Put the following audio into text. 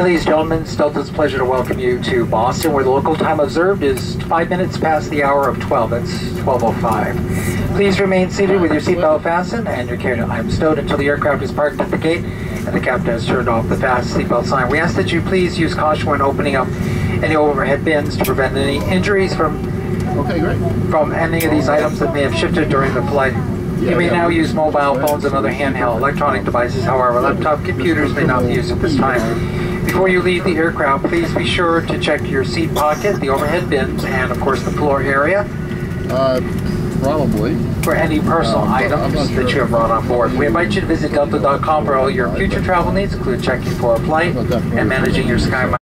Ladies and gentlemen, it's Delta's pleasure to welcome you to Boston, where the local time observed is 5 minutes past the hour of 12. That's 12:05. Please remain seated with your seatbelt fastened and your carry-on stowed until the aircraft is parked at the gate and the captain has turned off the fast seatbelt sign. We ask that you please use caution when opening up any overhead bins to prevent any injuries from any of these items that may have shifted during the flight. You may now use mobile phones and other handheld electronic devices. However, laptop computers may not be used at this time. Before you leave the aircraft, please be sure to check your seat pocket, the overhead bins, and of course the floor area. Probably. For any personal items that you have brought on board. We invite you to visit delta.com for all your future travel needs, including checking for a flight and managing your SkyMiles.